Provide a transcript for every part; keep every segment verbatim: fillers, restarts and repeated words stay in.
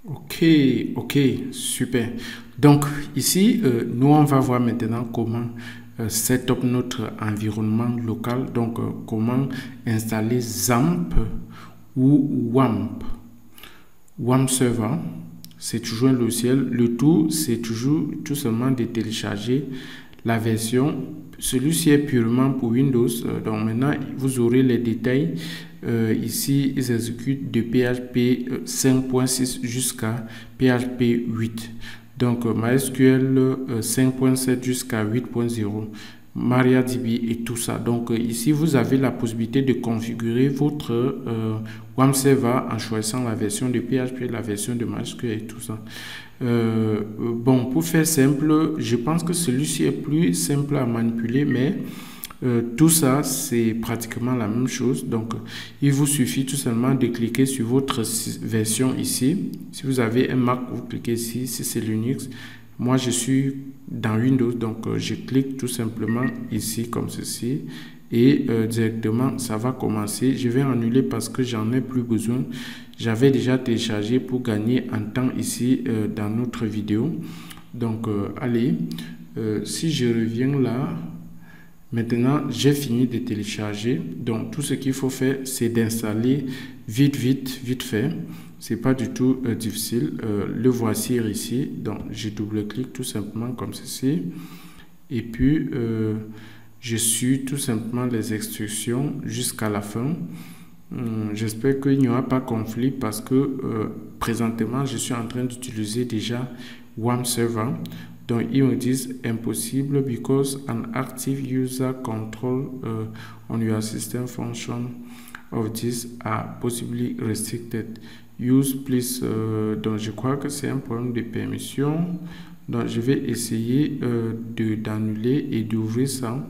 Ok, ok, super. Donc ici, euh, nous on va voir maintenant comment euh, set up notre environnement local. Donc euh, comment installer XAMPP ou WAMP. WAMP Server, c'est toujours un logiciel. Le tout, c'est toujours tout seulement de télécharger la version. Celui-ci est purement pour Windows. Donc maintenant, vous aurez les détails. Euh, ici, ils exécutent de P H P cinq point six jusqu'à P H P huit. Donc MySQL euh, cinq point sept jusqu'à huit point zéro. MariaDB et tout ça. Donc euh, ici, vous avez la possibilité de configurer votre euh, WAMP Server en choisissant la version de P H P, la version de MySQL et tout ça. Euh, bon, pour faire simple, je pense que celui-ci est plus simple à manipuler, mais euh, tout ça, c'est pratiquement la même chose. Donc, il vous suffit tout simplement de cliquer sur votre version ici. Si vous avez un Mac, vous cliquez ici. Si c'est Linux, moi, je suis dans Windows, donc euh, je clique tout simplement ici comme ceci et euh, directement ça va commencer. Je vais annuler parce que j'en ai plus besoin. J'avais déjà téléchargé pour gagner en temps ici euh, dans notre vidéo. Donc euh, allez, euh, si je reviens là, maintenant j'ai fini de télécharger. Donc tout ce qu'il faut faire, c'est d'installer vite, vite, vite fait. C'est pas du tout euh, difficile. Euh, le voici ici. Donc, je double-clique tout simplement comme ceci. Et puis, euh, je suis tout simplement les instructions jusqu'à la fin. Hum, J'espère qu'il n'y aura pas conflit parce que euh, présentement, je suis en train d'utiliser déjà WAMP Server. Donc, ils me disent impossible because an active user control uh, on your system function of this are possibly restricted. Use please, euh, donc je crois que c'est un problème de permission. Donc je vais essayer euh, de d'annuler et d'ouvrir ça.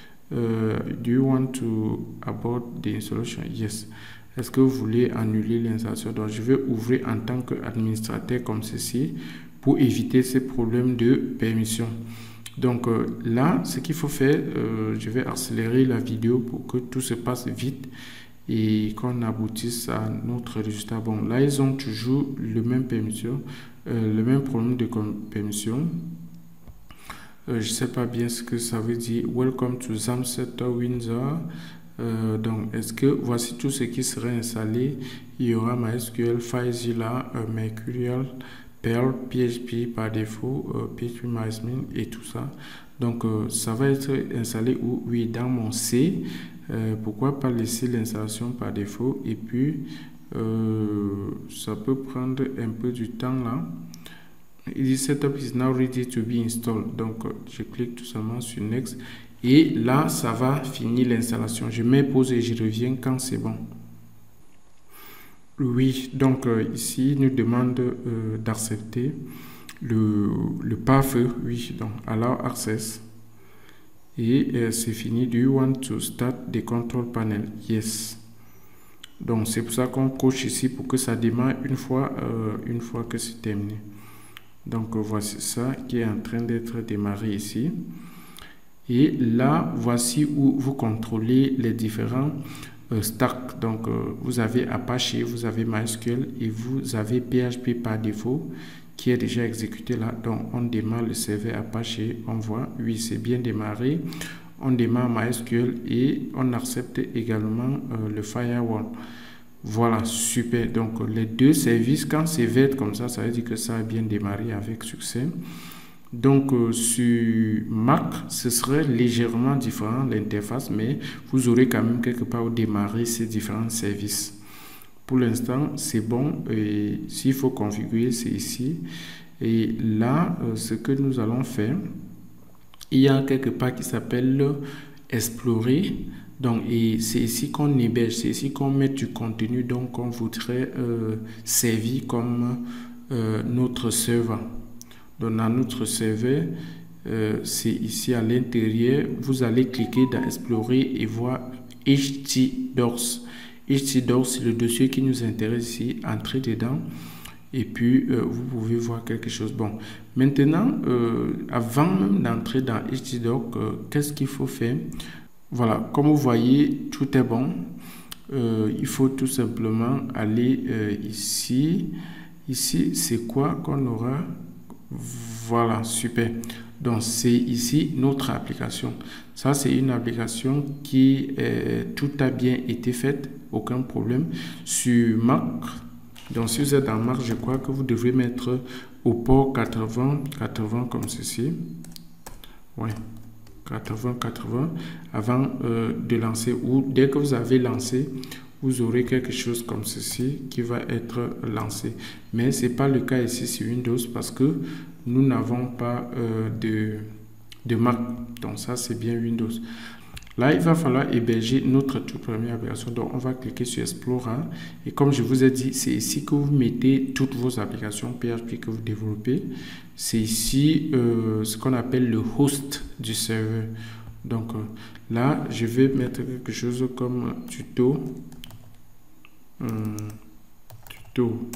Euh, do you want to abort the installation? Yes. Est-ce que vous voulez annuler l'installation? Donc je vais ouvrir en tant qu'administrateur comme ceci pour éviter ces problèmes de permission. Donc euh, là, ce qu'il faut faire, euh, je vais accélérer la vidéo pour que tout se passe vite et qu'on aboutisse à notre résultat. Bon, là, ils ont toujours le même permission, euh, le même problème de permission. Euh, je ne sais pas bien ce que ça veut dire. Welcome to XAMPP Setter Windsor. Euh, donc, est-ce que voici tout ce qui serait installé? Il y aura MySQL, FileZilla, euh, Mercurial, Perl, P H P par défaut, euh, P H P MyAdmin et tout ça. Donc, euh, ça va être installé où? Oui, dans mon C. Euh, pourquoi pas laisser l'installation par défaut et puis euh, ça peut prendre un peu du temps là. Il dit setup is now ready to be installed. Donc je clique tout simplement sur next et là ça va finir l'installation. Je mets pause et je reviens quand c'est bon. Oui, donc euh, ici il nous demande euh, d'accepter le, le path. Oui, donc allow access. Et euh, c'est fini. Do you want to start the control panel? Yes. Donc c'est pour ça qu'on coche ici pour que ça démarre une fois, euh, une fois que c'est terminé. Donc euh, voici ça qui est en train d'être démarré ici. Et là, voici où vous contrôlez les différents euh, stacks. Donc euh, vous avez Apache, vous avez MySQL et vous avez P H P par défaut qui est déjà exécuté là. Donc on démarre le serveur Apache, on voit, oui, c'est bien démarré. On démarre MySQL et on accepte également euh, le firewall. Voilà, super. Donc les deux services, quand c'est vert comme ça, ça veut dire que ça a bien démarré avec succès. Donc euh, sur Mac, ce serait légèrement différent l'interface, mais vous aurez quand même quelque part où démarrer ces différents services. Pour l'instant, c'est bon. Et s'il faut configurer, c'est ici. Et là, euh, ce que nous allons faire, il y a quelque part qui s'appelle explorer. Donc, et c'est ici qu'on héberge, c'est ici qu'on met du contenu donc qu'on voudrait euh, servir comme euh, notre serveur. Donc, dans notre serveur, euh, c'est ici à l'intérieur. Vous allez cliquer dans explorer et voir htdocs. htdocs, c'est le dossier qui nous intéresse ici. Entrez dedans. Et puis, euh, vous pouvez voir quelque chose. Bon, maintenant, euh, avant même d'entrer dans htdocs, euh, qu'est-ce qu'il faut faire? Voilà, comme vous voyez, tout est bon. Euh, il faut tout simplement aller euh, ici ici, c'est quoi qu'on aura? Voilà, super. Donc, c'est ici notre application. Ça, c'est une application qui, euh, tout a bien été fait, aucun problème. Sur Mac, donc si vous êtes dans Mac, je crois que vous devrez mettre au port quatre-vingts, quatre-vingts comme ceci. Ouais, quatre-vingts, quatre-vingts avant euh, de lancer, ou dès que vous avez lancé, vous aurez quelque chose comme ceci qui va être lancé. Mais ce n'est pas le cas ici sur Windows parce que nous n'avons pas euh, de, de Mac. Donc ça, c'est bien Windows. Là, il va falloir héberger notre toute première application. Donc, on va cliquer sur Explorer. Et comme je vous ai dit, c'est ici que vous mettez toutes vos applications P H P que vous développez. C'est ici euh, ce qu'on appelle le host du serveur. Donc, euh, là, je vais mettre quelque chose comme tuto. Hum, tuto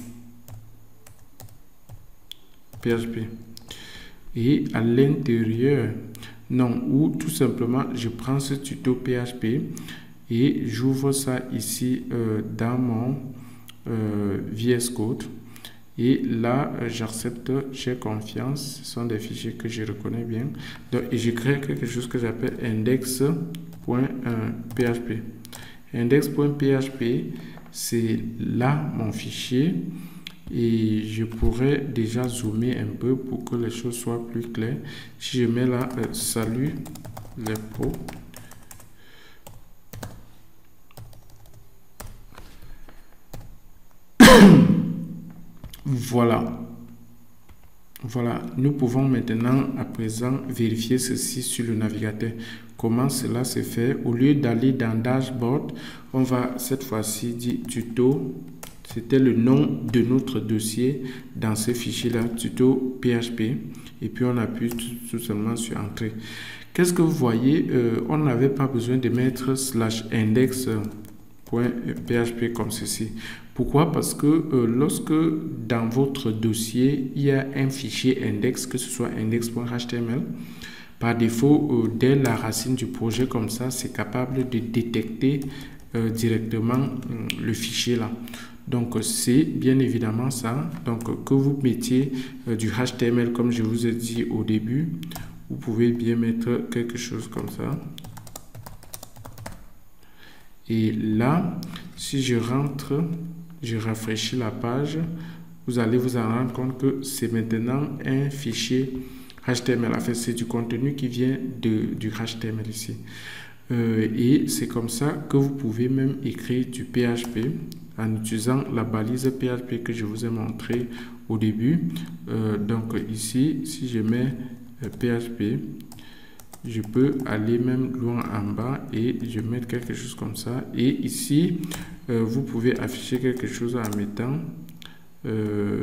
P H P. Et à l'intérieur, non, ou tout simplement, je prends ce tuto P H P et j'ouvre ça ici euh, dans mon euh, V S Code. Et là, euh, j'accepte, j'ai confiance. Ce sont des fichiers que je reconnais bien. Donc, et je crée quelque chose que j'appelle index.php. Index.php, c'est là mon fichier. Et je pourrais déjà zoomer un peu pour que les choses soient plus claires. Si je mets là, euh, salut les pros. Voilà. Voilà. Nous pouvons maintenant à présent vérifier ceci sur le navigateur. Comment cela se fait? Au lieu d'aller dans Dashboard, on va cette fois-ci dire tuto. C'était le nom de notre dossier dans ce fichier-là, tuto P H P. Et puis, on appuie tout, tout seulement sur Entrée. Qu'est-ce que vous voyez? euh, On n'avait pas besoin de mettre slash index.php comme ceci. Pourquoi? Parce que euh, lorsque dans votre dossier, il y a un fichier index, que ce soit index.html, par défaut, euh, dès la racine du projet comme ça, c'est capable de détecter euh, directement euh, le fichier là. Donc, c'est bien évidemment ça. Donc, que vous mettiez euh, du H T M L, comme je vous ai dit au début, vous pouvez bien mettre quelque chose comme ça. Et là, si je rentre, je rafraîchis la page, vous allez vous en rendre compte que c'est maintenant un fichier H T M L. En fait, c'est du contenu qui vient de, du H T M L ici. Euh, et c'est comme ça que vous pouvez même écrire du P H P en utilisant la balise P H P que je vous ai montré au début. Euh, donc ici, si je mets euh, P H P, je peux aller même loin en bas et je mets quelque chose comme ça. Et ici, euh, vous pouvez afficher quelque chose en mettant euh,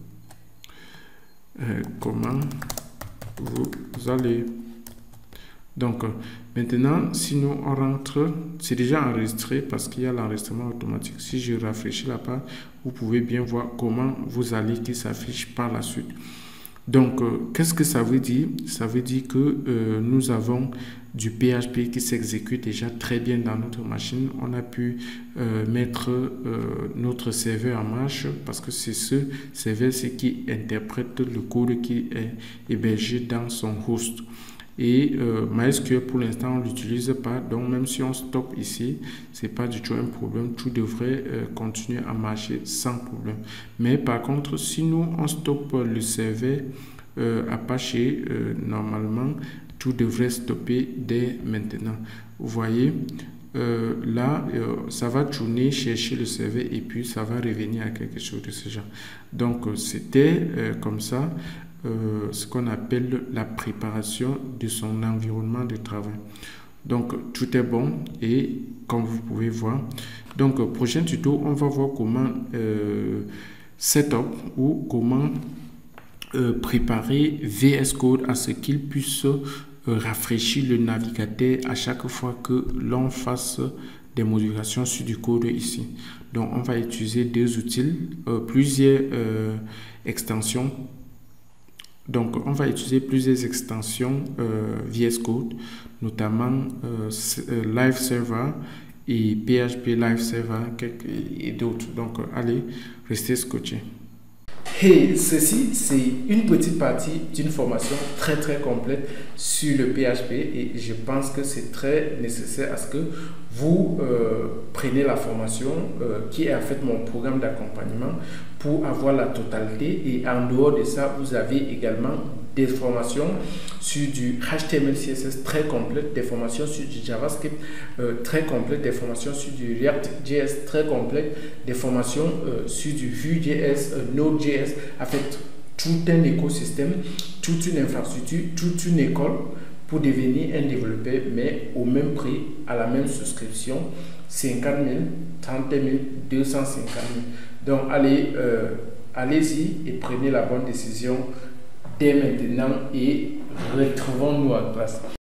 euh, comment vous allez. Donc, maintenant, si nous on rentre, c'est déjà enregistré parce qu'il y a l'enregistrement automatique. Si je rafraîchis la page, vous pouvez bien voir comment vous allez qui s'affiche par la suite. Donc, euh, qu'est-ce que ça veut dire? Ça veut dire que euh, nous avons du P H P qui s'exécute déjà très bien dans notre machine. On a pu euh, mettre euh, notre serveur en marche parce que c'est ce serveur qui interprète le code qui est hébergé dans son host. Et euh, MySQL, pour l'instant, on ne l'utilise pas. Donc, même si on stoppe ici, ce n'est pas du tout un problème. Tout devrait euh, continuer à marcher sans problème. Mais par contre, si nous, on stoppe le serveur euh, Apache, euh, normalement, tout devrait stopper dès maintenant. Vous voyez, euh, là, euh, ça va tourner, chercher le serveur et puis ça va revenir à quelque chose de ce genre. Donc, euh, c'était euh, comme ça. Euh, ce qu'on appelle la préparation de son environnement de travail. Donc, tout est bon et comme vous pouvez voir. Donc, prochain tuto, on va voir comment euh, setup ou comment euh, préparer V S Code à ce qu'il puisse euh, rafraîchir le navigateur à chaque fois que l'on fasse des modifications sur du code ici. Donc, on va utiliser deux outils, euh, plusieurs euh, extensions. Donc, on va utiliser plusieurs extensions euh, V S Code, notamment euh, Live Server et P H P Live Server et d'autres. Donc, allez, restez scotchés. Et ceci, c'est une petite partie d'une formation très très complète sur le P H P et je pense que c'est très nécessaire à ce que vous euh, preniez la formation euh, qui est en fait mon programme d'accompagnement pour avoir la totalité. Et en dehors de ça, vous avez également des formations sur du H T M L C S S très complètes, des formations sur du JavaScript euh, très complètes, des formations sur du React.js très complètes, des formations euh, sur du Vue.js, euh, Node.js, en fait tout un écosystème, toute une infrastructure, toute une école pour devenir un développeur, mais au même prix, à la même souscription, cinquante mille, trente mille, deux cent cinquante mille. Donc allez, euh, allez-y et prenez la bonne décision dès maintenant et retrouvons-nous en classe.